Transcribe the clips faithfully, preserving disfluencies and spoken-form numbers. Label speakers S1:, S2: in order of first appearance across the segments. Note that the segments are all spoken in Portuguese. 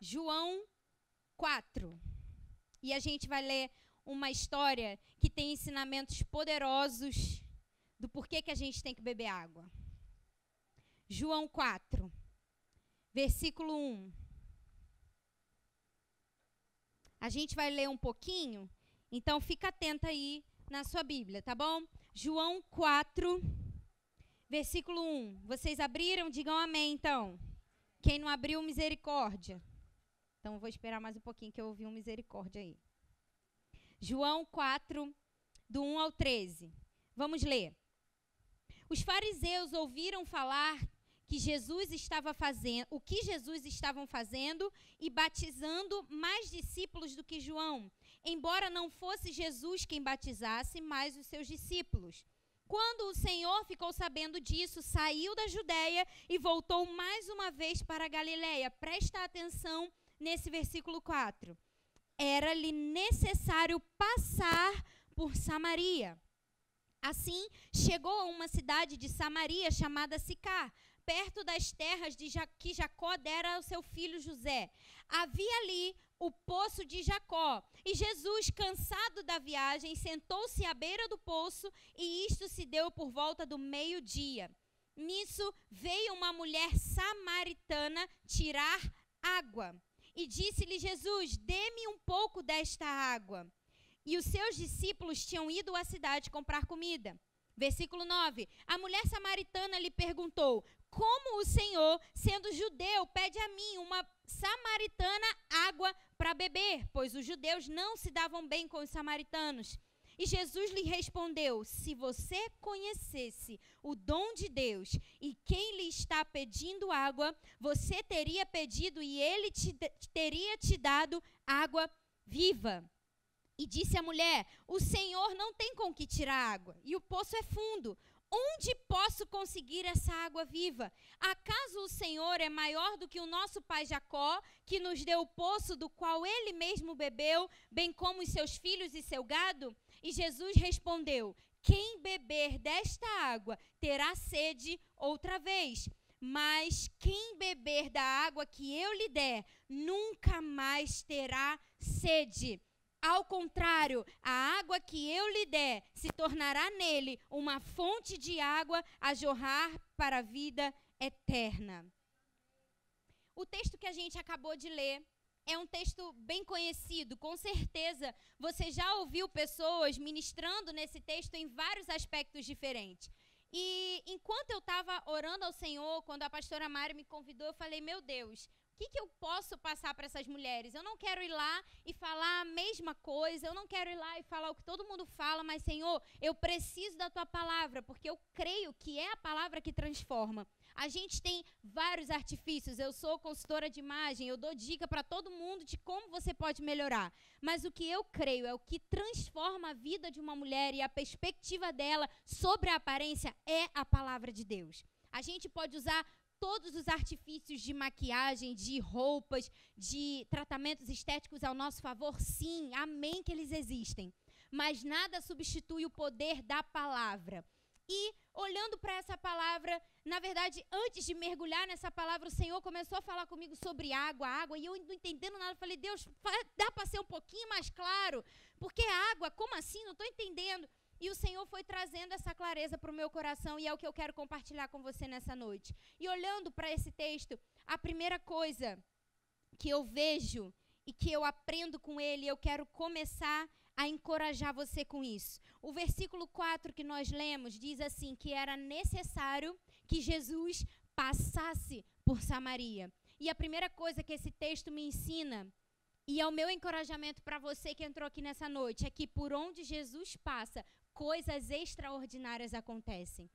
S1: João quatro. E a gente vai ler uma história que tem ensinamentos poderosos do porquê que a gente tem que beber água. João quatro, versículo um. A gente vai ler um pouquinho, então fica atenta aí na sua Bíblia, tá bom? João quatro, versículo um. Vocês abriram? Digam amém, então. Quem não abriu, misericórdia. Então, eu vou esperar mais um pouquinho que eu ouvi um misericórdia aí. João quatro, do um ao treze. Vamos ler. Os fariseus ouviram falar que Jesus estava fazendo, o que Jesus estava fazendo e batizando mais discípulos do que João, embora não fosse Jesus quem batizasse, mas os seus discípulos. Quando o Senhor ficou sabendo disso, saiu da Judeia e voltou mais uma vez para a Galileia. Presta atenção nesse versículo quatro. Era-lhe necessário passar por Samaria. Assim, chegou a uma cidade de Samaria chamada Sicar, perto das terras de ja- que Jacó dera ao seu filho José. Havia ali o poço de Jacó. E Jesus, cansado da viagem, sentou-se à beira do poço, e isto se deu por volta do meio-dia. Nisso, veio uma mulher samaritana tirar água. E disse-lhe Jesus: dê-me um pouco desta água. E os seus discípulos tinham ido à cidade comprar comida. Versículo nove. A mulher samaritana lhe perguntou: como o Senhor, sendo judeu, pede a mim, uma samaritana, água para beber? Pois os judeus não se davam bem com os samaritanos. E Jesus lhe respondeu: se você conhecesse o dom de Deus e quem lhe está pedindo água, você teria pedido e ele te, teria te dado água viva. E disse a mulher: o Senhor não tem com que tirar água, e o poço é fundo. Onde posso conseguir essa água viva? Acaso o Senhor é maior do que o nosso pai Jacó, que nos deu o poço do qual ele mesmo bebeu, bem como os seus filhos e seu gado? E Jesus respondeu: quem beber desta água terá sede outra vez. Mas quem beber da água que eu lhe der, nunca mais terá sede. Ao contrário, a água que eu lhe der se tornará nele uma fonte de água a jorrar para a vida eterna. O texto que a gente acabou de ler é um texto bem conhecido. Com certeza, você já ouviu pessoas ministrando nesse texto em vários aspectos diferentes. E enquanto eu estava orando ao Senhor, quando a pastora Mari me convidou, eu falei: meu Deus, o que, que eu posso passar para essas mulheres? Eu não quero ir lá e falar a mesma coisa, eu não quero ir lá e falar o que todo mundo fala, mas, Senhor, eu preciso da Tua palavra, porque eu creio que é a palavra que transforma. A gente tem vários artifícios, eu sou consultora de imagem, eu dou dica para todo mundo de como você pode melhorar. Mas o que eu creio é o que transforma a vida de uma mulher e a perspectiva dela sobre a aparência é a palavra de Deus. A gente pode usar todos os artifícios de maquiagem, de roupas, de tratamentos estéticos ao nosso favor, sim, amém que eles existem. Mas nada substitui o poder da palavra. E, olhando para essa palavra, na verdade, antes de mergulhar nessa palavra, o Senhor começou a falar comigo sobre água, água, e eu não entendendo nada, falei: Deus, dá para ser um pouquinho mais claro? Porque água, como assim? Não estou entendendo. E o Senhor foi trazendo essa clareza para o meu coração, e é o que eu quero compartilhar com você nessa noite. E olhando para esse texto, a primeira coisa que eu vejo e que eu aprendo com ele, eu quero começar a encorajar você com isso. O versículo quatro que nós lemos diz assim, que era necessário que Jesus passasse por Samaria. E a primeira coisa que esse texto me ensina, e é o meu encorajamento para você que entrou aqui nessa noite, é que por onde Jesus passa, coisas extraordinárias acontecem.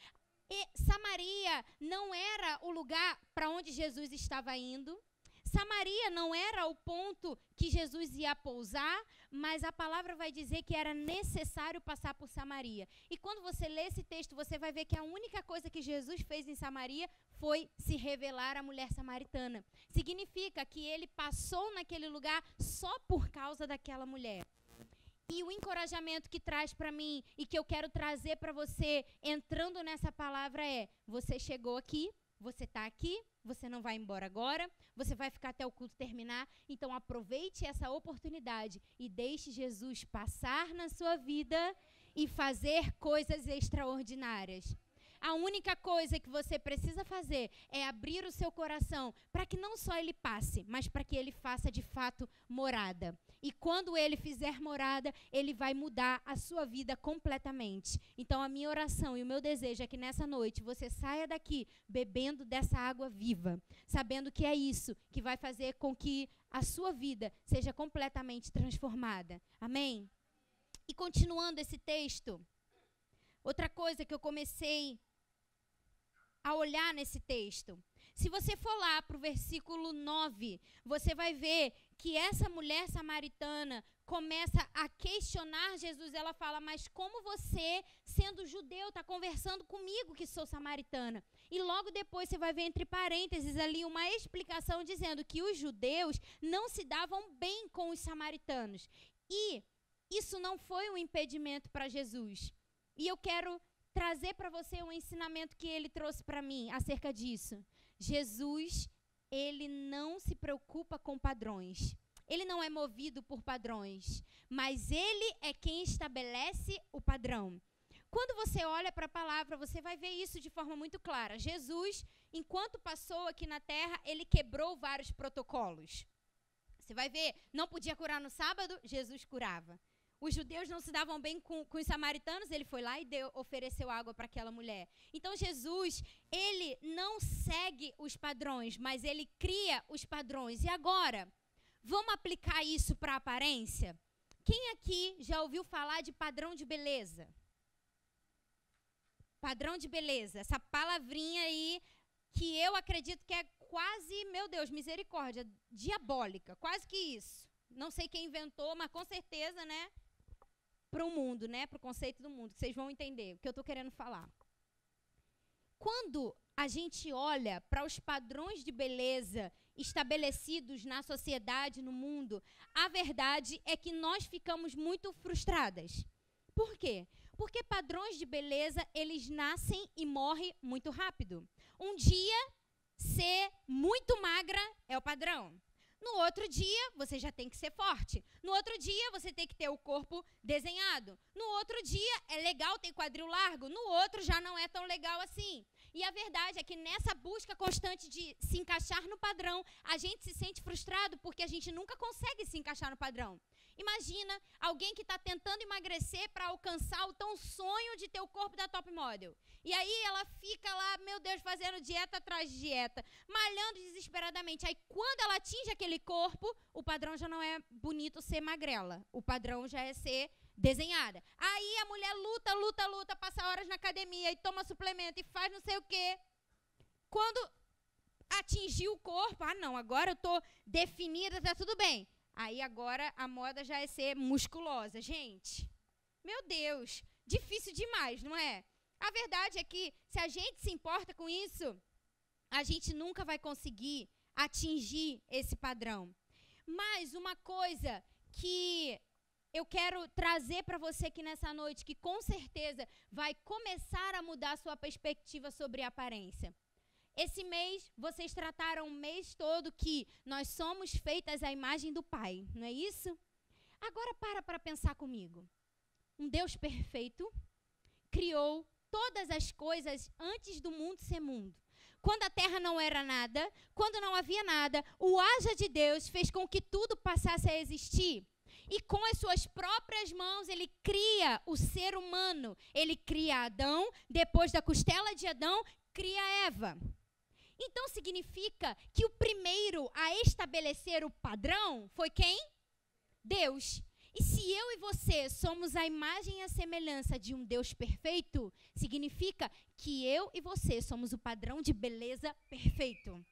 S1: E Samaria não era o lugar para onde Jesus estava indo. Samaria não era o ponto que Jesus ia pousar, mas a palavra vai dizer que era necessário passar por Samaria. E quando você lê esse texto, você vai ver que a única coisa que Jesus fez em Samaria foi se revelar à mulher samaritana. Significa que ele passou naquele lugar só por causa daquela mulher. E o encorajamento que traz para mim e que eu quero trazer para você entrando nessa palavra é: você chegou aqui, Você está aqui, você não vai embora agora, você vai ficar até o culto terminar. Então aproveite essa oportunidade e deixe Jesus passar na sua vida e fazer coisas extraordinárias. A única coisa que você precisa fazer é abrir o seu coração para que não só ele passe, mas para que ele faça de fato morada. E quando ele fizer morada, ele vai mudar a sua vida completamente. Então a minha oração e o meu desejo é que nessa noite você saia daqui bebendo dessa água viva, sabendo que é isso que vai fazer com que a sua vida seja completamente transformada. Amém? E continuando esse texto, outra coisa que eu comecei a olhar nesse texto. Se você for lá para o versículo nove, você vai ver que essa mulher samaritana começa a questionar Jesus. Ela fala, mas como você, sendo judeu, está conversando comigo que sou samaritana? E logo depois você vai ver entre parênteses ali uma explicação dizendo que os judeus não se davam bem com os samaritanos. E isso não foi um impedimento para Jesus. E eu quero trazer para você um ensinamento que ele trouxe para mim acerca disso. Jesus, ele não se preocupa com padrões. Ele não é movido por padrões, mas ele é quem estabelece o padrão. Quando você olha para a palavra, você vai ver isso de forma muito clara. Jesus, enquanto passou aqui na terra, ele quebrou vários protocolos. Você vai ver, não podia curar no sábado, Jesus curava. Os judeus não se davam bem com, com os samaritanos, ele foi lá e deu, ofereceu água para aquela mulher. Então, Jesus, ele não segue os padrões, mas ele cria os padrões. E agora, vamos aplicar isso para a aparência? Quem aqui já ouviu falar de padrão de beleza? Padrão de beleza, essa palavrinha aí que eu acredito que é quase, meu Deus, misericórdia, diabólica, quase que isso. Não sei quem inventou, mas com certeza, né? Para o mundo, né? Para o conceito do mundo, que vocês vão entender o que eu estou querendo falar. Quando a gente olha para os padrões de beleza estabelecidos na sociedade, no mundo, a verdade é que nós ficamos muito frustradas. Por quê? Porque padrões de beleza, eles nascem e morrem muito rápido. Um dia, ser muito magra é o padrão. No outro dia, você já tem que ser forte. No outro dia, você tem que ter o corpo desenhado. No outro dia, é legal ter quadril largo. No outro, já não é tão legal assim. E a verdade é que nessa busca constante de se encaixar no padrão, a gente se sente frustrado porque a gente nunca consegue se encaixar no padrão. Imagina alguém que está tentando emagrecer para alcançar o tão sonho de ter o corpo da top model. E aí ela fica lá, meu Deus, fazendo dieta atrás de dieta, malhando desesperadamente. Aí quando ela atinge aquele corpo, o padrão já não é bonito ser magrela. O padrão já é ser desenhada. Aí a mulher luta, luta, luta, passa horas na academia e toma suplemento e faz não sei o quê. Quando atingiu o corpo, ah não, agora eu tô definida, tá tudo bem. Aí agora a moda já é ser musculosa. Gente, meu Deus, difícil demais, não é? A verdade é que se a gente se importa com isso, a gente nunca vai conseguir atingir esse padrão. Mas uma coisa que eu quero trazer para você aqui nessa noite, que com certeza vai começar a mudar a sua perspectiva sobre a aparência. Esse mês, vocês trataram o mês todo que nós somos feitas à imagem do Pai, não é isso? Agora para para pensar comigo. Um Deus perfeito criou todas as coisas antes do mundo ser mundo. Quando a terra não era nada, quando não havia nada, o haja de Deus fez com que tudo passasse a existir. E com as suas próprias mãos, ele cria o ser humano. Ele cria Adão, depois da costela de Adão, cria Eva. Então significa que o primeiro a estabelecer o padrão foi quem? Deus. E se eu e você somos a imagem e a semelhança de um Deus perfeito, significa que eu e você somos o padrão de beleza perfeito.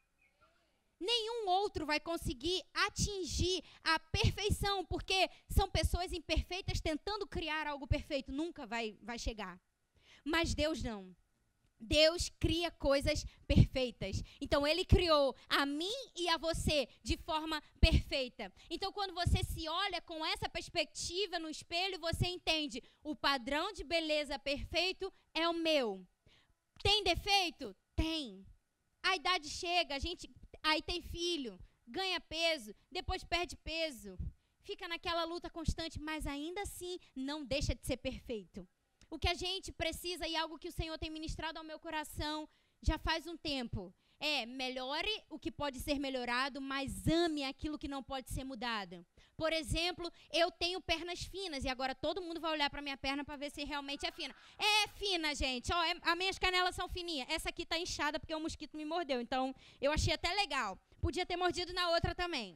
S1: Nenhum outro vai conseguir atingir a perfeição, porque são pessoas imperfeitas tentando criar algo perfeito. Nunca vai, vai chegar. Mas Deus não. Deus cria coisas perfeitas. Então, Ele criou a mim e a você de forma perfeita. Então, quando você se olha com essa perspectiva no espelho, você entende, o padrão de beleza perfeito é o meu. Tem defeito? Tem. a idade chega, a gente aí tem filho, ganha peso, depois perde peso, fica naquela luta constante, mas ainda assim não deixa de ser perfeito. O que a gente precisa, e algo que o Senhor tem ministrado ao meu coração já faz um tempo, é melhore o que pode ser melhorado, mas ame aquilo que não pode ser mudado. Por exemplo, eu tenho pernas finas, e agora todo mundo vai olhar para minha perna para ver se realmente é fina. É fina, gente. Ó, é, as minhas canelas são fininhas. Essa aqui está inchada porque o mosquito me mordeu, então eu achei até legal. Podia ter mordido na outra também.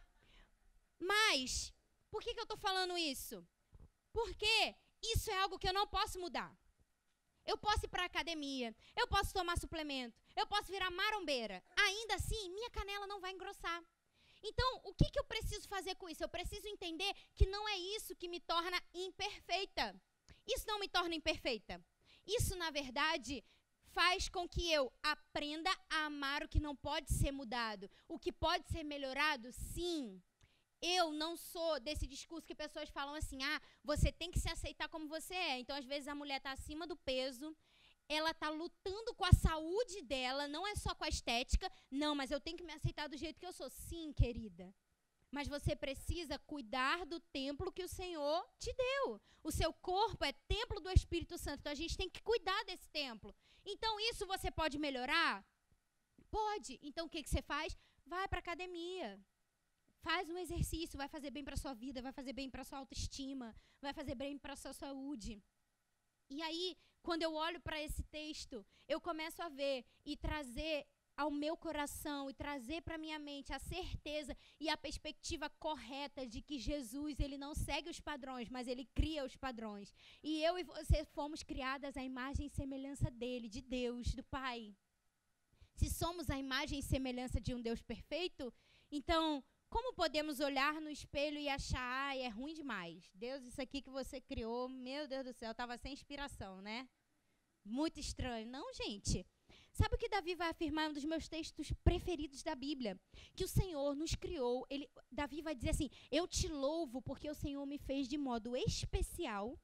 S1: Mas, por que, que eu estou falando isso? Porque isso é algo que eu não posso mudar. Eu posso ir para a academia, eu posso tomar suplemento, eu posso virar marombeira. Ainda assim, minha canela não vai engrossar. Então, o que, que eu preciso fazer com isso? Eu preciso entender que não é isso que me torna imperfeita. Isso não me torna imperfeita. Isso, na verdade, faz com que eu aprenda a amar o que não pode ser mudado. O que pode ser melhorado, sim. Eu não sou desse discurso que pessoas falam assim, ah, você tem que se aceitar como você é. Então, às vezes, a mulher está acima do peso, ela está lutando com a saúde dela, não é só com a estética. Não, mas eu tenho que me aceitar do jeito que eu sou. Sim, querida. Mas você precisa cuidar do templo que o Senhor te deu. O seu corpo é templo do Espírito Santo. Então, a gente tem que cuidar desse templo. Então, isso você pode melhorar? Pode. Então, o que, que você faz? Vai para a academia. Faz um exercício, vai fazer bem para a sua vida, vai fazer bem para a sua autoestima, vai fazer bem para a sua saúde. E aí, quando eu olho para esse texto, eu começo a ver e trazer ao meu coração e trazer para minha mente a certeza e a perspectiva correta de que Jesus, ele não segue os padrões, mas ele cria os padrões. E eu e você fomos criadas à imagem e semelhança dele, de Deus, do Pai. Se somos a imagem e semelhança de um Deus perfeito, então, como podemos olhar no espelho e achar, ai, é ruim demais. Deus, isso aqui que você criou, meu Deus do céu, estava sem inspiração, né? Muito estranho. Não, gente. Sabe o que Davi vai afirmar em um dos meus textos preferidos da Bíblia? Que o Senhor nos criou. Ele, Davi vai dizer assim, eu te louvo porque o Senhor me fez de modo especial,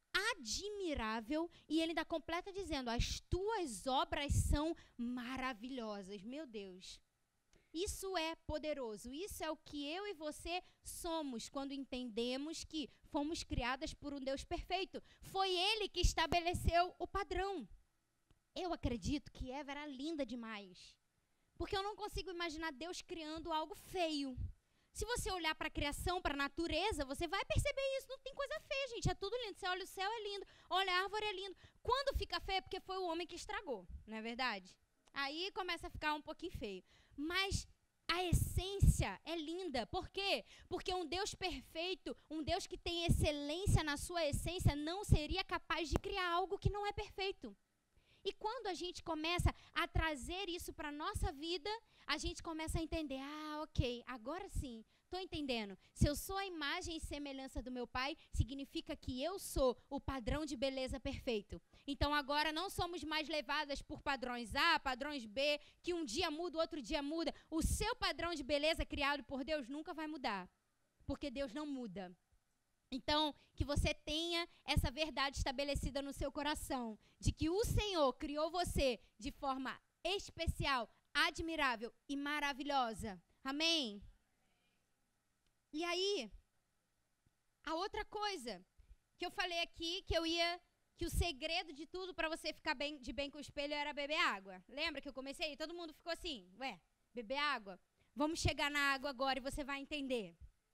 S1: admirável, e ele ainda completa dizendo, as tuas obras são maravilhosas. Meu Deus. Isso é poderoso, isso é o que eu e você somos quando entendemos que fomos criadas por um Deus perfeito. Foi Ele que estabeleceu o padrão. Eu acredito que Eva era linda demais, porque eu não consigo imaginar Deus criando algo feio. Se você olhar para a criação, para a natureza, você vai perceber isso, não tem coisa feia, gente, é tudo lindo. Você olha o céu, é lindo, olha a árvore, é lindo. Quando fica feio é porque foi o homem que estragou, não é verdade? Aí começa a ficar um pouquinho feio. Mas a essência é linda. Por quê? Porque um Deus perfeito, um Deus que tem excelência na sua essência, não seria capaz de criar algo que não é perfeito. E quando a gente começa a trazer isso para a nossa vida, a gente começa a entender, ah, ok, agora sim, estou entendendo. Se eu sou a imagem e semelhança do meu Pai, significa que eu sou o padrão de beleza perfeito. Então agora não somos mais levadas por padrões A, padrões B, que um dia muda, outro dia muda. O seu padrão de beleza criado por Deus nunca vai mudar, porque Deus não muda. Então, que você tenha essa verdade estabelecida no seu coração, de que o Senhor criou você de forma especial, admirável e maravilhosa. Amém? E aí, a outra coisa que eu falei aqui, que eu ia, que o segredo de tudo para você ficar bem, de bem com o espelho era beber água. Lembra que eu comecei? Todo mundo ficou assim, ué, beber água? Vamos chegar na água agora e você vai entender.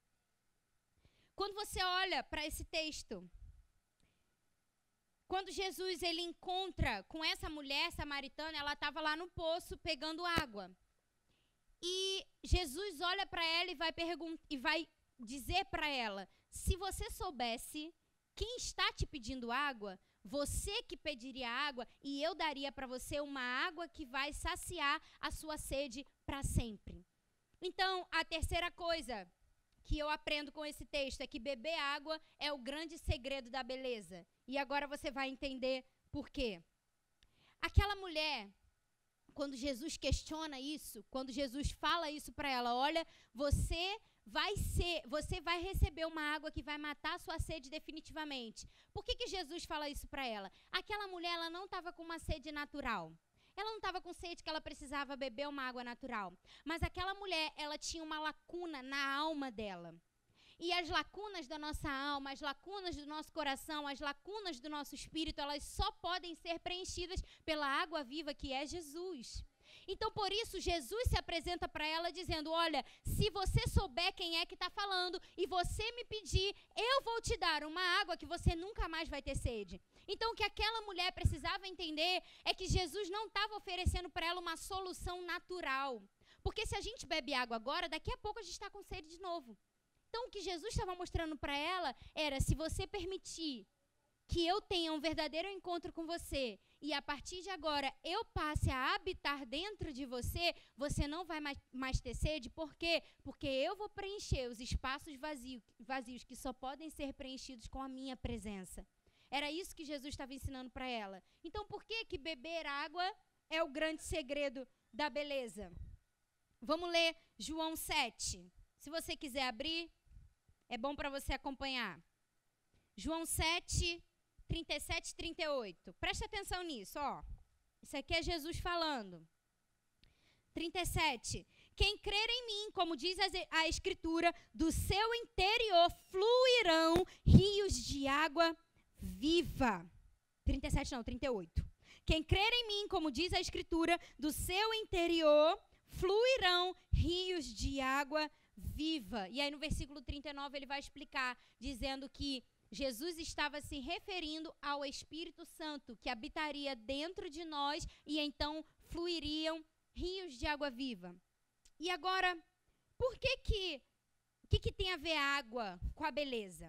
S1: Quando você olha para esse texto, quando Jesus ele encontra com essa mulher samaritana, ela estava lá no poço pegando água. E Jesus olha para ela e vai, e vai dizer para ela, se você soubesse quem está te pedindo água, você que pediria água e eu daria para você uma água que vai saciar a sua sede para sempre. Então, a terceira coisa que eu aprendo com esse texto é que beber água é o grande segredo da beleza. E agora você vai entender por quê. Aquela mulher, quando Jesus questiona isso, quando Jesus fala isso para ela, olha, você vai ser, você vai receber uma água que vai matar a sua sede definitivamente. Por que que Jesus fala isso para ela? Aquela mulher, ela não estava com uma sede natural. Ela não estava com sede que ela precisava beber uma água natural. Mas aquela mulher, ela tinha uma lacuna na alma dela. E as lacunas da nossa alma, as lacunas do nosso coração, as lacunas do nosso espírito, elas só podem ser preenchidas pela água viva que é Jesus. Então, por isso, Jesus se apresenta para ela dizendo, olha, se você souber quem é que está falando e você me pedir, eu vou te dar uma água que você nunca mais vai ter sede. Então, o que aquela mulher precisava entender é que Jesus não estava oferecendo para ela uma solução natural. Porque se a gente bebe água agora, daqui a pouco a gente está com sede de novo. Então, o que Jesus estava mostrando para ela era, se você permitir que eu tenha um verdadeiro encontro com você e a partir de agora eu passe a habitar dentro de você, você não vai mais, mais ter sede. Por quê? Porque eu vou preencher os espaços vazio, vazios que só podem ser preenchidos com a minha presença. Era isso que Jesus estava ensinando para ela. Então, por que que beber água é o grande segredo da beleza? Vamos ler João sete. Se você quiser abrir, é bom para você acompanhar. João sete, trinta e sete e trinta e oito. Preste atenção nisso, ó. Isso aqui é Jesus falando. trinta e sete. Quem crer em mim, como diz a Escritura, do seu interior fluirão rios de água viva. trinta e sete não, trinta e oito. Quem crer em mim, como diz a Escritura, do seu interior fluirão rios de água viva. E aí no versículo trinta e nove ele vai explicar, dizendo que Jesus estava se referindo ao Espírito Santo, que habitaria dentro de nós e então fluiriam rios de água viva. E agora, por que que, que, que tem a ver água com a beleza?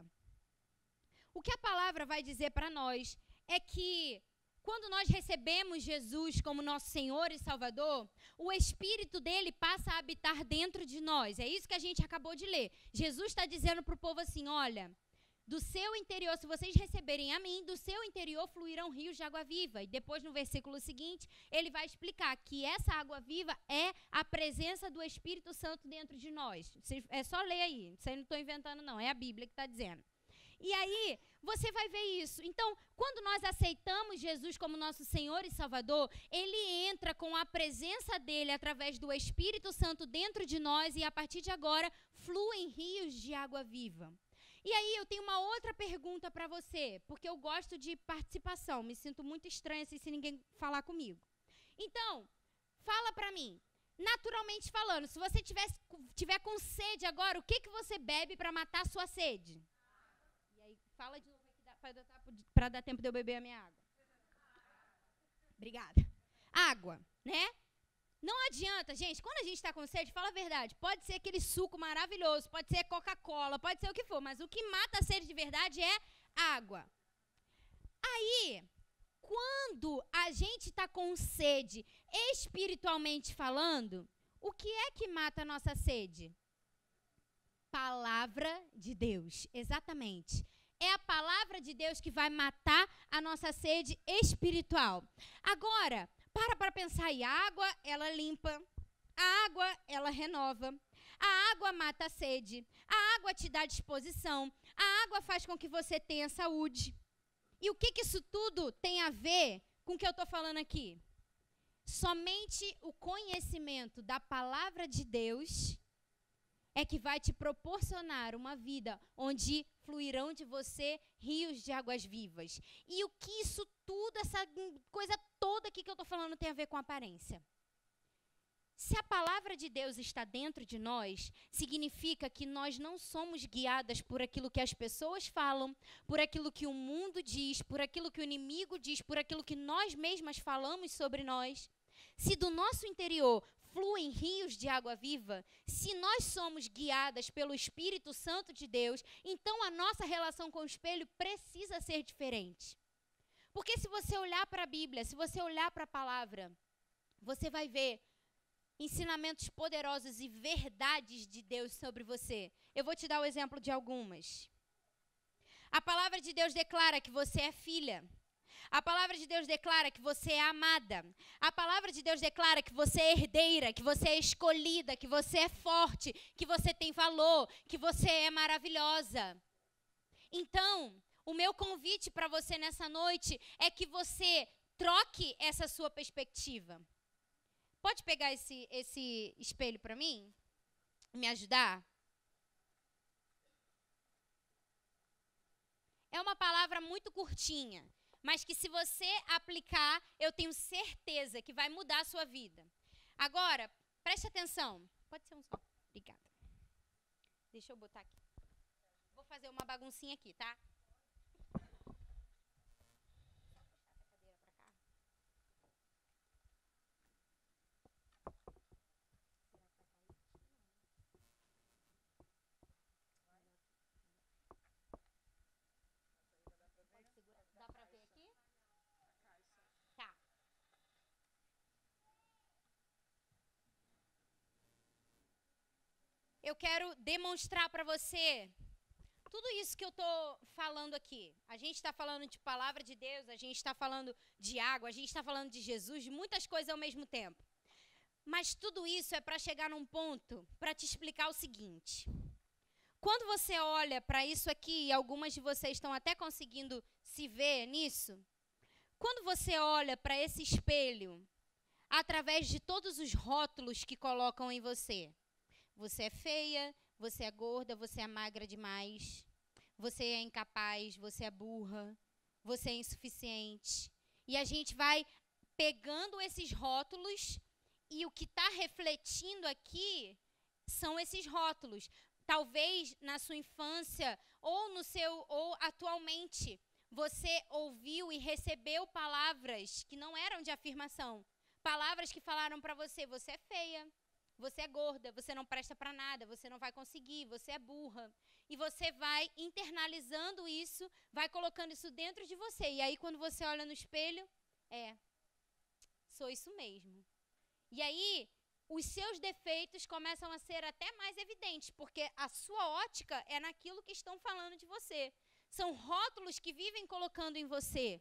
S1: O que a palavra vai dizer para nós é que quando nós recebemos Jesus como nosso Senhor e Salvador, o Espírito dele passa a habitar dentro de nós. É isso que a gente acabou de ler. Jesus está dizendo para o povo assim, olha, do seu interior, se vocês receberem a mim, do seu interior fluirão rios de água viva. E depois, no versículo seguinte, ele vai explicar que essa água viva é a presença do Espírito Santo dentro de nós. É só ler aí, isso aí não estou inventando não, é a Bíblia que está dizendo. E aí, você vai ver isso. Então, quando nós aceitamos Jesus como nosso Senhor e Salvador, ele entra com a presença dele através do Espírito Santo dentro de nós e a partir de agora fluem rios de água viva. E aí, eu tenho uma outra pergunta para você, porque eu gosto de participação, me sinto muito estranha assim, se ninguém falar comigo. Então, fala para mim, naturalmente falando, se você tivesse, tiver com sede agora, o que, que você bebe para matar a sua sede? Fala de novo aqui para dar tempo de eu beber a minha água. Obrigada. Água, né? Não adianta, gente, quando a gente está com sede, fala a verdade, pode ser aquele suco maravilhoso, pode ser Coca-Cola, pode ser o que for, mas o que mata a sede de verdade é água. Aí, quando a gente está com sede, espiritualmente falando, o que é que mata a nossa sede? Palavra de Deus, exatamente. É a palavra de Deus que vai matar a nossa sede espiritual. Agora, para para pensar aí. A água, ela limpa. A água, ela renova. A água mata a sede. A água te dá disposição. A água faz com que você tenha saúde. E o que, que isso tudo tem a ver com o que eu estou falando aqui? Somente o conhecimento da palavra de Deus é que vai te proporcionar uma vida onde fluirão de você rios de águas vivas. E o que isso tudo, essa coisa toda aqui que eu estou falando tem a ver com aparência? Se a palavra de Deus está dentro de nós, significa que nós não somos guiadas por aquilo que as pessoas falam, por aquilo que o mundo diz, por aquilo que o inimigo diz, por aquilo que nós mesmas falamos sobre nós. Se do nosso interior fluem rios de água viva, se nós somos guiadas pelo Espírito Santo de Deus, então a nossa relação com o espelho precisa ser diferente. Porque se você olhar para a Bíblia, se você olhar para a palavra, você vai ver ensinamentos poderosos e verdades de Deus sobre você. Eu vou te dar o exemplo de algumas. A palavra de Deus declara que você é filha. A palavra de Deus declara que você é amada. A palavra de Deus declara que você é herdeira, que você é escolhida, que você é forte, que você tem valor, que você é maravilhosa. Então, o meu convite para você nessa noite é que você troque essa sua perspectiva. Pode pegar esse, esse espelho para mim? Me ajudar? É uma palavra muito curtinha, mas que se você aplicar, eu tenho certeza que vai mudar a sua vida. Agora, preste atenção. Pode ser um só. Obrigada. Deixa eu botar aqui. Vou fazer uma baguncinha aqui, tá? Dá pra ver aqui? Tá. Eu quero demonstrar para você tudo isso que eu estou falando aqui. A gente está falando de palavra de Deus, a gente está falando de água, a gente está falando de Jesus, de muitas coisas ao mesmo tempo. Mas tudo isso é para chegar num ponto para te explicar o seguinte. Quando você olha para isso aqui, e algumas de vocês estão até conseguindo se ver nisso, quando você olha para esse espelho, através de todos os rótulos que colocam em você, você é feia, você é gorda, você é magra demais, você é incapaz, você é burra, você é insuficiente. E a gente vai pegando esses rótulos e o que está refletindo aqui são esses rótulos. Talvez na sua infância ou no seu ou atualmente você ouviu e recebeu palavras que não eram de afirmação. Palavras que falaram para você, você é feia, você é gorda, você não presta para nada, você não vai conseguir, você é burra. E você vai internalizando isso, vai colocando isso dentro de você. E aí quando você olha no espelho, é, sou isso mesmo. E aí os seus defeitos começam a ser até mais evidentes, porque a sua ótica é naquilo que estão falando de você. São rótulos que vivem colocando em você.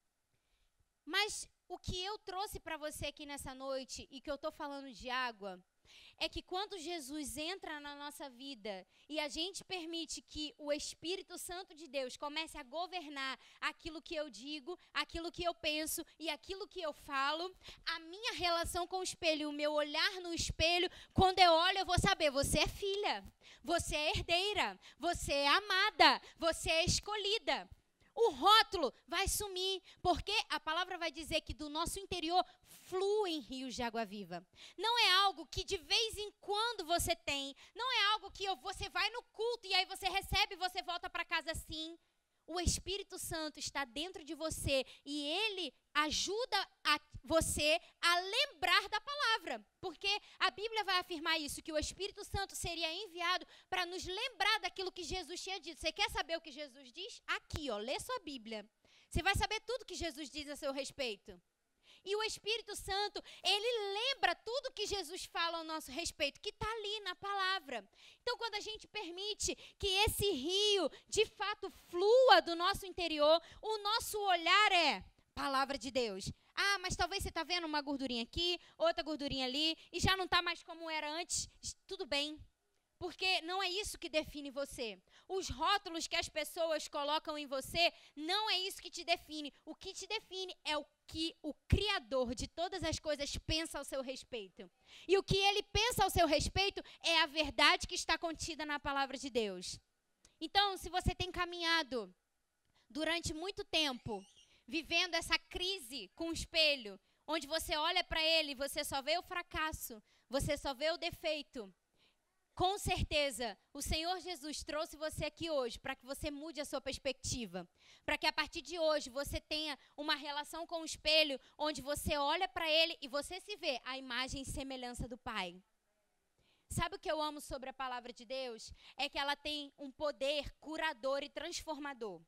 S1: Mas o que eu trouxe para você aqui nessa noite, e que eu estou falando de água, é que quando Jesus entra na nossa vida e a gente permite que o Espírito Santo de Deus comece a governar aquilo que eu digo, aquilo que eu penso e aquilo que eu falo, a minha relação com o espelho, o meu olhar no espelho, quando eu olho eu vou saber, você é filha, você é herdeira, você é amada, você é escolhida. O rótulo vai sumir, porque a palavra vai dizer que do nosso interior fluem rios de água viva. Não é algo que de vez em quando você tem, não é algo que você vai no culto e aí você recebe e você volta para casa assim. O Espírito Santo está dentro de você e ele ajuda a você a lembrar da palavra. Porque a Bíblia vai afirmar isso, que o Espírito Santo seria enviado para nos lembrar daquilo que Jesus tinha dito. Você quer saber o que Jesus diz? Aqui, ó, lê sua Bíblia. Você vai saber tudo que Jesus diz a seu respeito. E o Espírito Santo, ele lembra tudo que Jesus fala ao nosso respeito, que está ali na palavra. Então, quando a gente permite que esse rio, de fato, flua do nosso interior, o nosso olhar é palavra de Deus. Ah, mas talvez você está vendo uma gordurinha aqui, outra gordurinha ali, e já não está mais como era antes. Tudo bem. Porque não é isso que define você. Os rótulos que as pessoas colocam em você, não é isso que te define. O que te define é o que o Criador de todas as coisas pensa ao seu respeito. E o que ele pensa ao seu respeito é a verdade que está contida na palavra de Deus. Então, se você tem caminhado durante muito tempo, vivendo essa crise com o espelho, onde você olha para ele e você só vê o fracasso, você só vê o defeito, com certeza, o Senhor Jesus trouxe você aqui hoje para que você mude a sua perspectiva. Para que a partir de hoje você tenha uma relação com o espelho onde você olha para ele e você se vê a imagem e semelhança do Pai. Sabe o que eu amo sobre a palavra de Deus? É que ela tem um poder curador e transformador.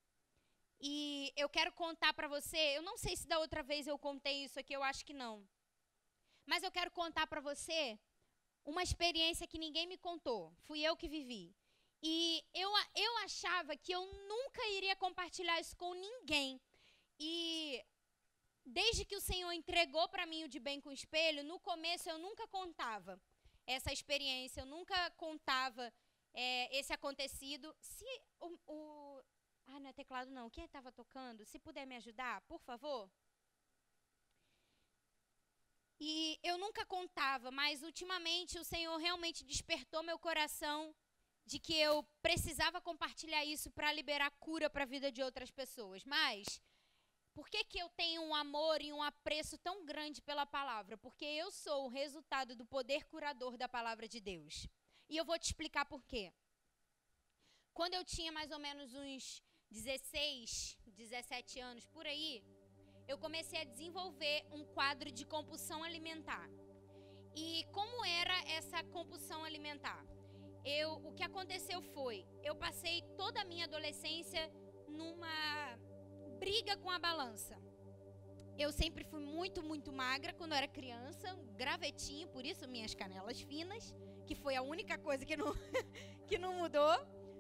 S1: E eu quero contar para você, eu não sei se da outra vez eu contei isso aqui, eu acho que não. Mas eu quero contar para você uma experiência que ninguém me contou, fui eu que vivi. E eu, eu achava que eu nunca iria compartilhar isso com ninguém. E desde que o Senhor entregou para mim o de bem com o espelho, no começo eu nunca contava essa experiência, eu nunca contava é, esse acontecido. Se o, o... Ah, não é teclado não, quem estava tocando? Se puder me ajudar, por favor. E eu nunca contava, mas ultimamente o Senhor realmente despertou meu coração de que eu precisava compartilhar isso para liberar cura para a vida de outras pessoas. Mas por que que eu tenho um amor e um apreço tão grande pela palavra? Porque eu sou o resultado do poder curador da palavra de Deus. E eu vou te explicar por quê. Quando eu tinha mais ou menos uns dezesseis, dezessete anos por aí, eu comecei a desenvolver um quadro de compulsão alimentar. E como era essa compulsão alimentar? Eu, o que aconteceu foi, eu passei toda a minha adolescência numa briga com a balança. Eu sempre fui muito, muito magra quando eu era criança, um gravetinho, por isso minhas canelas finas, que foi a única coisa que não, que não mudou.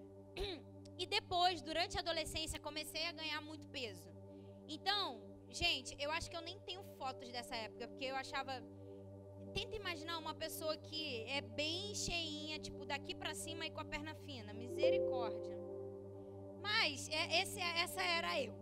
S1: E depois, durante a adolescência, comecei a ganhar muito peso. Então, gente, eu acho que eu nem tenho fotos dessa época, porque eu achava... Tenta imaginar uma pessoa que é bem cheinha, tipo, daqui pra cima e com a perna fina. Misericórdia. Mas, é, esse, essa era eu.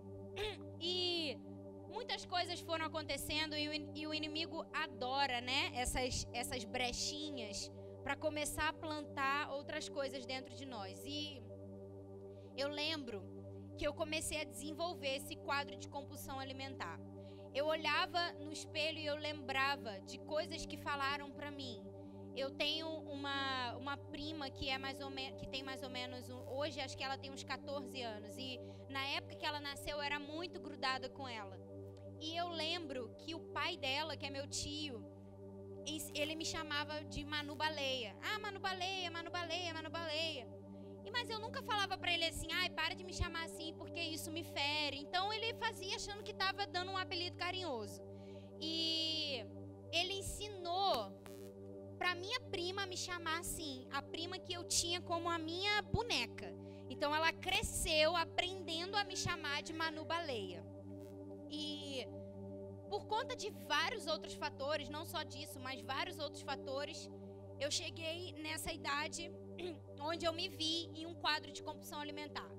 S1: E muitas coisas foram acontecendo e o, e o inimigo adora, né? Essas, essas brechinhas para começar a plantar outras coisas dentro de nós. E eu lembro que eu comecei a desenvolver esse quadro de compulsão alimentar. Eu olhava no espelho e eu lembrava de coisas que falaram para mim. Eu tenho uma, uma prima que é mais ou menos, que tem mais ou menos, um, hoje acho que ela tem uns catorze anos. E na época que ela nasceu eu era muito grudada com ela. E eu lembro que o pai dela, que é meu tio, ele me chamava de Manu Baleia. Ah, Manu Baleia, Manu Baleia, Manu Baleia. E, mas eu nunca falava pra ele assim, ai, para de me chamar assim porque isso me fere. Então ele fazia achando que estava dando um apelido carinhoso. E ele ensinou pra minha prima me chamar assim, a prima que eu tinha como a minha boneca. Então ela cresceu aprendendo a me chamar de Manu Baleia. E por conta de vários outros fatores, não só disso, mas vários outros fatores, eu cheguei nessa idade onde eu me vi em um quadro de compulsão alimentar.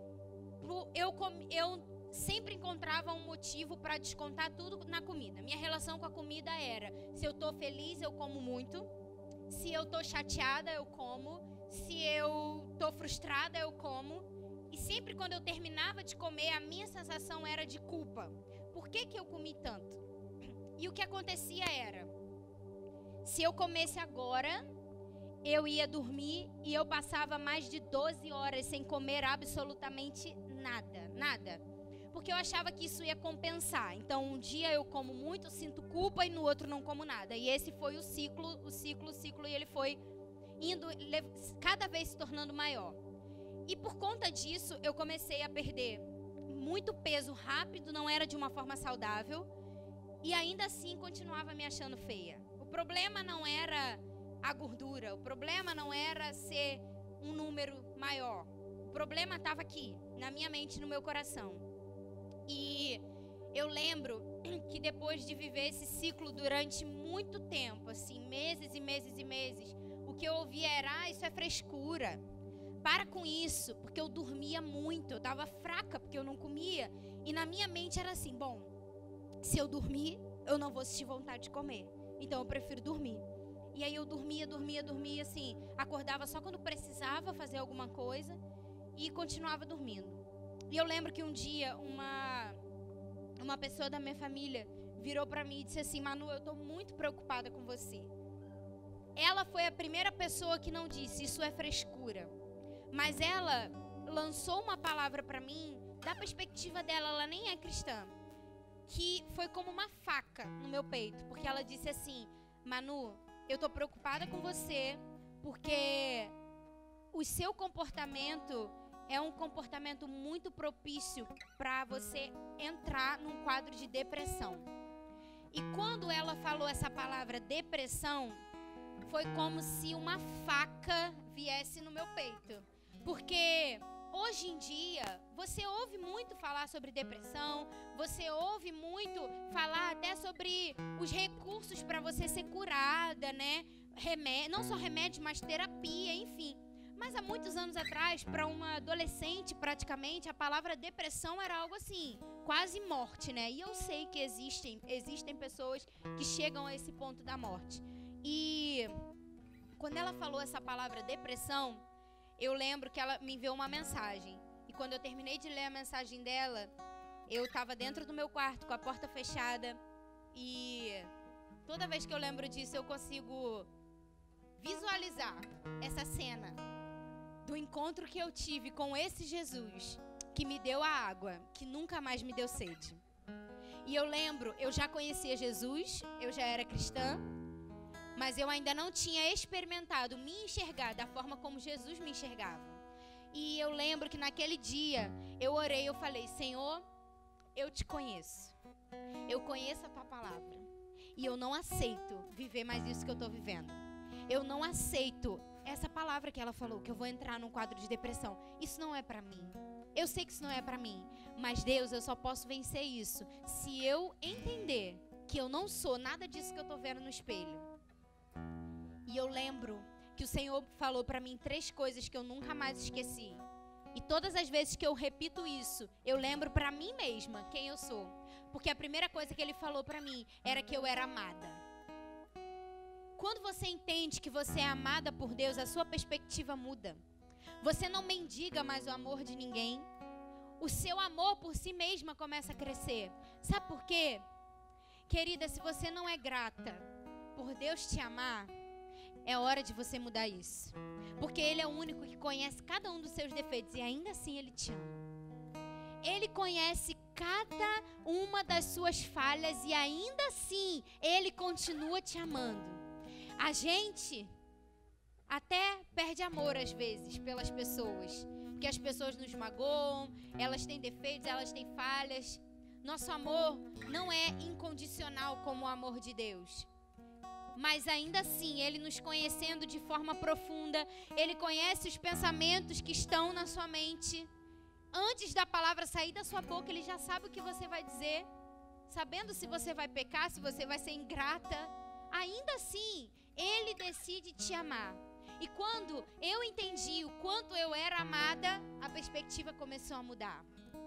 S1: Eu, eu sempre encontrava um motivo para descontar tudo na comida. Minha relação com a comida era, se eu tô feliz, eu como muito. Se eu tô chateada, eu como. Se eu tô frustrada, eu como. E sempre quando eu terminava de comer, a minha sensação era de culpa. Por que que eu comi tanto? E o que acontecia era, se eu comesse agora, eu ia dormir e eu passava mais de doze horas sem comer absolutamente nada, nada. Porque eu achava que isso ia compensar. Então, um dia eu como muito, sinto culpa e no outro não como nada. E esse foi o ciclo, o ciclo, o ciclo, e ele foi indo, cada vez se tornando maior. E por conta disso, eu comecei a perder muito peso rápido, não era de uma forma saudável. E ainda assim, continuava me achando feia. O problema não era a gordura, o problema não era ser um número maior. O problema estava aqui, na minha mente, no meu coração. E eu lembro que depois de viver esse ciclo durante muito tempo, assim, meses e meses e meses, o que eu ouvia era, ah, isso é frescura. Para com isso, porque eu dormia muito, eu estava fraca porque eu não comia. E na minha mente era assim, bom, se eu dormir, eu não vou sentir vontade de comer. Então eu prefiro dormir. E aí eu dormia, dormia, dormia, assim, acordava só quando precisava fazer alguma coisa e continuava dormindo. E eu lembro que um dia uma, uma pessoa da minha família virou pra mim e disse assim, Manu, eu tô muito preocupada com você. Ela foi a primeira pessoa que não disse, isso é frescura. Mas ela lançou uma palavra pra mim, da perspectiva dela, ela nem é cristã, que foi como uma faca no meu peito. Porque ela disse assim, Manu, eu tô preocupada com você, porque o seu comportamento é um comportamento muito propício para você entrar num quadro de depressão. E quando ela falou essa palavra depressão, foi como se uma faca viesse no meu peito. Porque hoje em dia, você ouve muito falar sobre depressão, você ouve muito falar até sobre os recursos para você ser curada, né? Remédio, não só remédio, mas terapia, enfim. Mas há muitos anos atrás, para uma adolescente praticamente, a palavra depressão era algo assim, quase morte, né? E eu sei que existem, existem pessoas que chegam a esse ponto da morte. E quando ela falou essa palavra depressão, eu lembro que ela me enviou uma mensagem. E quando eu terminei de ler a mensagem dela, eu estava dentro do meu quarto com a porta fechada. E toda vez que eu lembro disso, eu consigo visualizar essa cena do encontro que eu tive com esse Jesus que me deu a água, que nunca mais me deu sede. E eu lembro, eu já conhecia Jesus, eu já era cristã, mas eu ainda não tinha experimentado me enxergar da forma como Jesus me enxergava. E eu lembro que naquele dia eu orei, eu falei: Senhor, eu te conheço, eu conheço a tua palavra e eu não aceito viver mais isso que eu estou vivendo. Eu não aceito essa palavra que ela falou, que eu vou entrar num quadro de depressão. Isso não é pra mim. Eu sei que isso não é pra mim. Mas Deus, eu só posso vencer isso se eu entender que eu não sou nada disso que eu tô vendo no espelho. E eu lembro que o Senhor falou pra mim três coisas que eu nunca mais esqueci. E todas as vezes que eu repito isso, eu lembro pra mim mesma quem eu sou. Porque a primeira coisa que Ele falou pra mim era que eu era amada. Quando você entende que você é amada por Deus, a sua perspectiva muda. Você não mendiga mais o amor de ninguém. O seu amor por si mesma começa a crescer. Sabe por quê? Querida, se você não é grata por Deus te amar, é hora de você mudar isso. Porque Ele é o único que conhece cada um dos seus defeitos e ainda assim Ele te ama. Ele conhece cada uma das suas falhas e ainda assim Ele continua te amando. A gente até perde amor às vezes pelas pessoas, porque as pessoas nos magoam, elas têm defeitos, elas têm falhas. Nosso amor não é incondicional como o amor de Deus. Mas ainda assim, Ele nos conhecendo de forma profunda, Ele conhece os pensamentos que estão na sua mente. Antes da palavra sair da sua boca, Ele já sabe o que você vai dizer, sabendo se você vai pecar, se você vai ser ingrata. Ainda assim, Ele decide te amar. E quando eu entendi o quanto eu era amada, a perspectiva começou a mudar.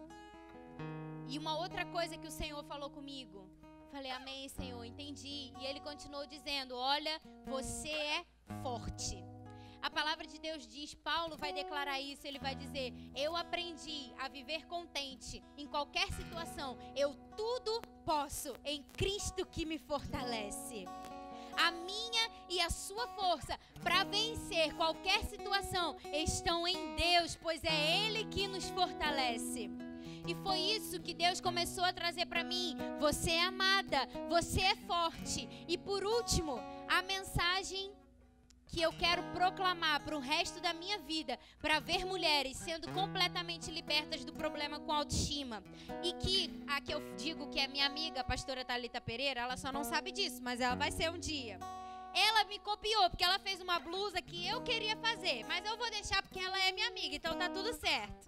S1: E uma outra coisa que o Senhor falou comigo, falei: amém, Senhor, entendi. E Ele continuou dizendo: olha, você é forte. A palavra de Deus diz, Paulo vai declarar isso, ele vai dizer: eu aprendi a viver contente em qualquer situação. Eu tudo posso em Cristo que me fortalece. A minha e a sua força para vencer qualquer situação estão em Deus, pois é Ele que nos fortalece. E foi isso que Deus começou a trazer para mim. Você é amada, você é forte. E por último, a mensagem que eu quero proclamar para o resto da minha vida, para ver mulheres sendo completamente libertas do problema com autoestima. E que, a que eu digo que é minha amiga, a pastora Thalita Pereira, ela só não sabe disso, mas ela vai ser um dia. Ela me copiou, porque ela fez uma blusa que eu queria fazer, mas eu vou deixar porque ela é minha amiga, então tá tudo certo.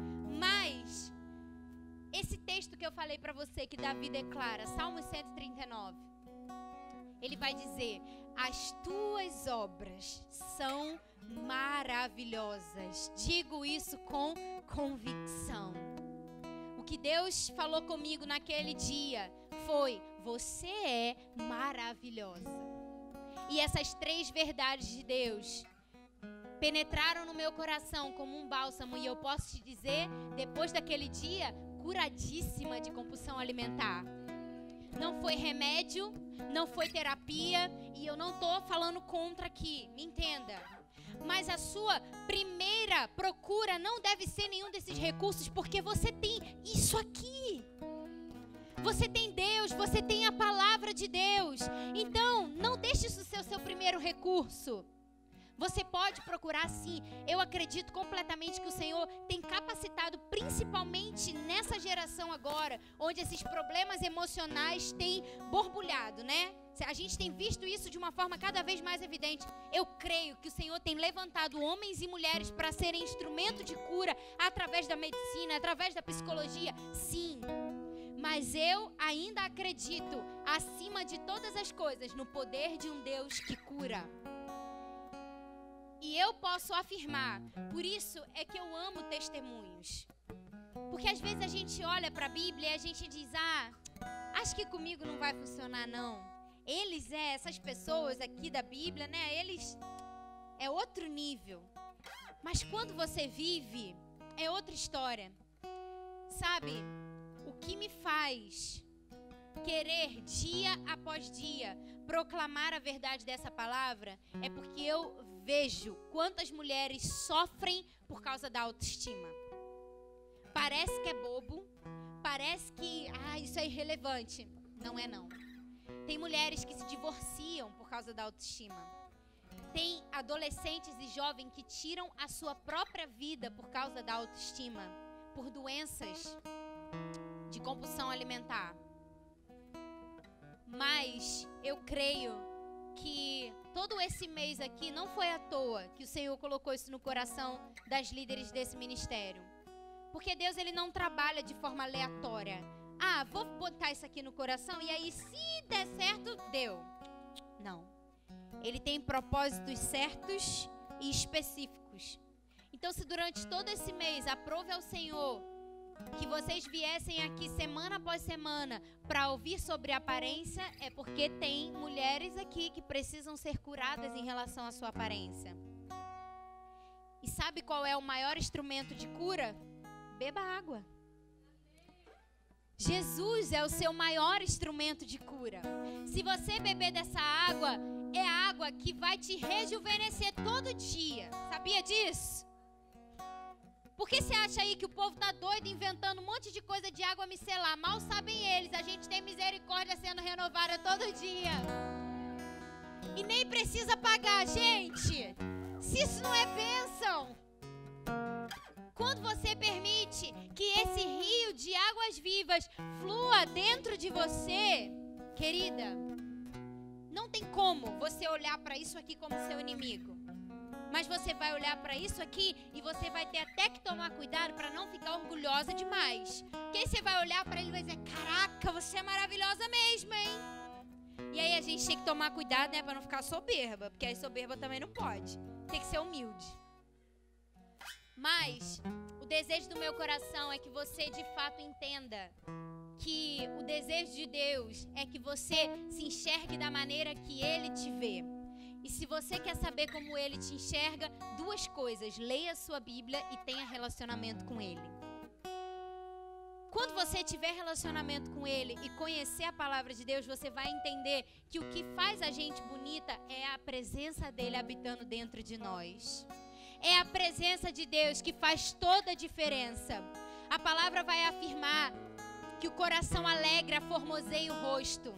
S1: Mas, esse texto que eu falei para você, que Davi declara, Salmo cento e trinta e nove, ele vai dizer: as tuas obras são maravilhosas. Digo isso com convicção. O que Deus falou comigo naquele dia foi: você é maravilhosa. E essas três verdades de Deus penetraram no meu coração como um bálsamo. E eu posso te dizer, depois daquele dia, curadíssima de compulsão alimentar. Não foi remédio, não foi terapia, e eu não estou falando contra aqui, me entenda. Mas a sua primeira procura não deve ser nenhum desses recursos, porque você tem isso aqui. Você tem Deus, você tem a palavra de Deus. Então, não deixe isso ser o seu primeiro recurso. Você pode procurar sim. Eu acredito completamente que o Senhor tem capacitado, principalmente nessa geração agora, onde esses problemas emocionais têm borbulhado, né? A gente tem visto isso de uma forma cada vez mais evidente. Eu creio que o Senhor tem levantado homens e mulheres para serem instrumento de cura através da medicina, através da psicologia, sim. Mas eu ainda acredito, acima de todas as coisas, no poder de um Deus que cura. E eu posso afirmar, por isso é que eu amo testemunhos. Porque às vezes a gente olha para a Bíblia e a gente diz, ah, acho que comigo não vai funcionar não. Eles, é, essas pessoas aqui da Bíblia, né, eles, é outro nível. Mas quando você vive, é outra história. Sabe, o que me faz querer dia após dia proclamar a verdade dessa palavra é porque eu vejo quantas mulheres sofrem por causa da autoestima. Parece que é bobo, parece que ah, isso é irrelevante. Não é não. Tem mulheres que se divorciam por causa da autoestima. Tem adolescentes e jovens que tiram a sua própria vida por causa da autoestima, por doenças de compulsão alimentar. Mas eu creio que todo esse mês aqui não foi à toa que o Senhor colocou isso no coração das líderes desse ministério. Porque Deus, ele não trabalha de forma aleatória. Ah, vou botar isso aqui no coração e aí se der certo, deu. Não. Ele tem propósitos certos e específicos. Então, se durante todo esse mês aprove ao Senhor que vocês viessem aqui semana após semana para ouvir sobre aparência, é porque tem mulheres aqui que precisam ser curadas em relação à sua aparência. E sabe qual é o maior instrumento de cura? Beba água. Jesus é o seu maior instrumento de cura. Se você beber dessa água, é água que vai te rejuvenescer todo dia. Sabia disso? Por que você acha aí que o povo tá doido inventando um monte de coisa de água micelar? Mal sabem eles, a gente tem misericórdia sendo renovada todo dia. E nem precisa pagar, gente. Se isso não é bênção. Quando você permite que esse rio de águas vivas flua dentro de você, querida, não tem como você olhar para isso aqui como seu inimigo. Mas você vai olhar para isso aqui e você vai ter até que tomar cuidado para não ficar orgulhosa demais. Porque aí você vai olhar para ele e vai dizer, caraca, você é maravilhosa mesmo, hein? E aí a gente tem que tomar cuidado, né, para não ficar soberba. Porque aí soberba também não pode. Tem que ser humilde. Mas o desejo do meu coração é que você de fato entenda que o desejo de Deus é que você se enxergue da maneira que Ele te vê. E se você quer saber como Ele te enxerga, duas coisas: leia a sua Bíblia e tenha relacionamento com Ele. Quando você tiver relacionamento com Ele e conhecer a palavra de Deus, você vai entender que o que faz a gente bonita é a presença dEle habitando dentro de nós. É a presença de Deus que faz toda a diferença. A palavra vai afirmar que o coração alegre formoseia o rosto.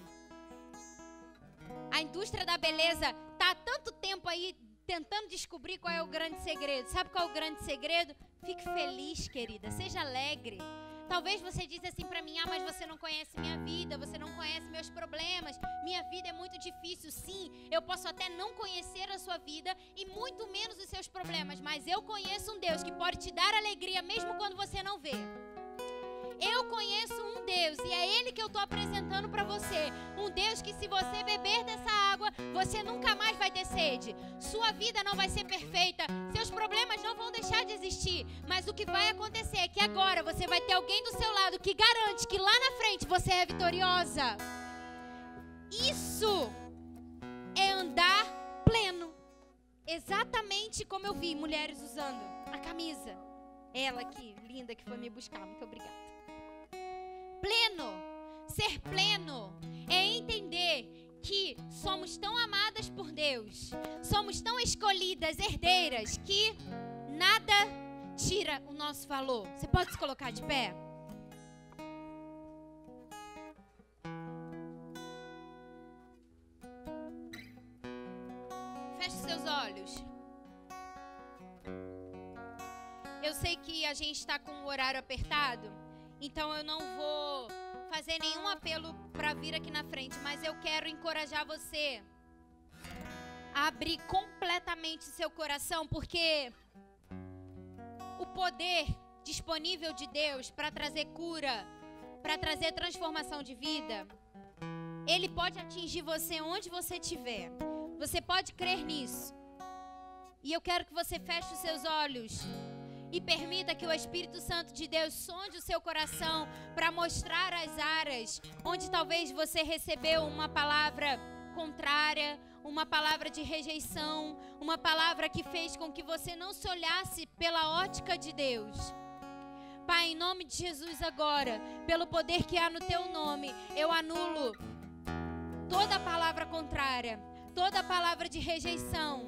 S1: A indústria da beleza está há tanto tempo aí tentando descobrir qual é o grande segredo. Sabe qual é o grande segredo? Fique feliz, querida. Seja alegre. Talvez você diz assim para mim, ah, mas você não conhece minha vida, você não conhece meus problemas, minha vida é muito difícil. Sim, eu posso até não conhecer a sua vida e muito menos os seus problemas, mas eu conheço um Deus que pode te dar alegria mesmo quando você não vê. Eu conheço um Deus e é Ele que eu estou apresentando para você. Um Deus que se você beber dessa água, você nunca mais vai ter sede. Sua vida não vai ser perfeita, seus problemas não vão deixar de existir. Mas o que vai acontecer é que agora você vai ter alguém do seu lado que garante que lá na frente você é vitoriosa. Isso é andar pleno. Exatamente como eu vi mulheres usando a camisa. Ela aqui, linda, que foi me buscar. Muito obrigada. Pleno, ser pleno é entender que somos tão amadas por Deus, somos tão escolhidas, herdeiras, que nada tira o nosso valor. Você pode se colocar de pé? Feche seus olhos. Eu sei que a gente está com o horário apertado. Então eu não vou fazer nenhum apelo para vir aqui na frente, mas eu quero encorajar você a abrir completamente seu coração, porque o poder disponível de Deus para trazer cura, para trazer transformação de vida, Ele pode atingir você onde você estiver. Você pode crer nisso. E eu quero que você feche os seus olhos e permita que o Espírito Santo de Deus sonde o seu coração para mostrar as áreas onde talvez você recebeu uma palavra contrária, uma palavra de rejeição, uma palavra que fez com que você não se olhasse pela ótica de Deus. Pai, em nome de Jesus agora, pelo poder que há no teu nome, eu anulo toda palavra contrária, toda palavra de rejeição,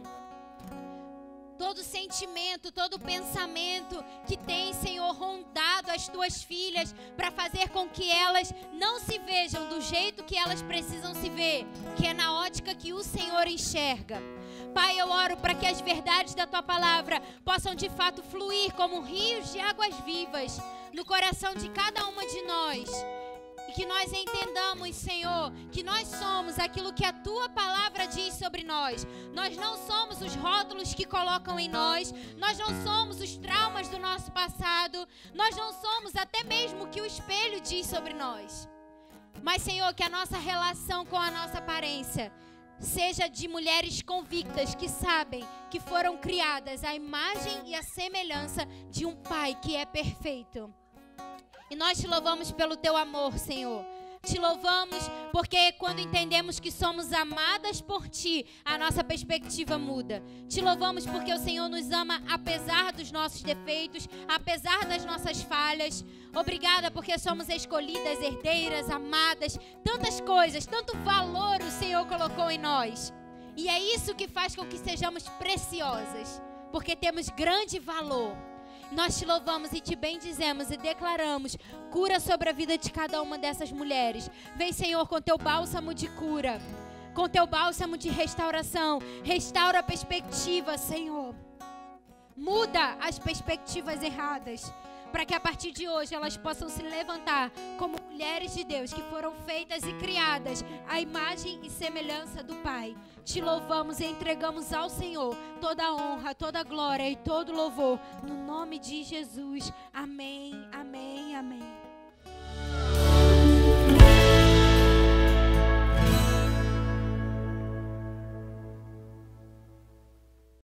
S1: todo sentimento, todo pensamento que tem, Senhor, rondado as tuas filhas para fazer com que elas não se vejam do jeito que elas precisam se ver, que é na ótica que o Senhor enxerga. Pai, eu oro para que as verdades da tua palavra possam de fato fluir como rios de águas vivas no coração de cada uma de nós. E que nós entendamos, Senhor, que nós somos aquilo que a tua palavra diz sobre nós. Nós não somos os rótulos que colocam em nós. Nós não somos os traumas do nosso passado. Nós não somos até mesmo o que o espelho diz sobre nós. Mas, Senhor, que a nossa relação com a nossa aparência seja de mulheres convictas que sabem que foram criadas à imagem e à semelhança de um Pai que é perfeito. E nós te louvamos pelo teu amor, Senhor. Te louvamos porque quando entendemos que somos amadas por ti, a nossa perspectiva muda. Te louvamos porque o Senhor nos ama apesar dos nossos defeitos, apesar das nossas falhas. Obrigada porque somos escolhidas, herdeiras, amadas, tantas coisas, tanto valor o Senhor colocou em nós. E é isso que faz com que sejamos preciosas, porque temos grande valor. Nós te louvamos e te bendizemos e declaramos cura sobre a vida de cada uma dessas mulheres. Vem, Senhor, com teu bálsamo de cura, com teu bálsamo de restauração. Restaura a perspectiva, Senhor. Muda as perspectivas erradas, para que a partir de hoje elas possam se levantar como mulheres de Deus que foram feitas e criadas à imagem e semelhança do Pai. Te louvamos e entregamos ao Senhor toda a honra, toda a glória e todo o louvor. No nome de Jesus. Amém, amém, amém.